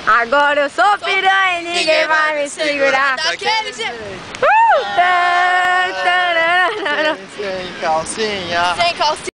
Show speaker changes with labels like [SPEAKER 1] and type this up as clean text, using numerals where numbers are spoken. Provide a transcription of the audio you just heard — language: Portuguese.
[SPEAKER 1] Agora eu sou piranha e ninguém vai me segurar.
[SPEAKER 2] Daquele jeito.
[SPEAKER 1] Tá, tá, tá, tá, tá.
[SPEAKER 2] Sem calcinha. Sem calcinha.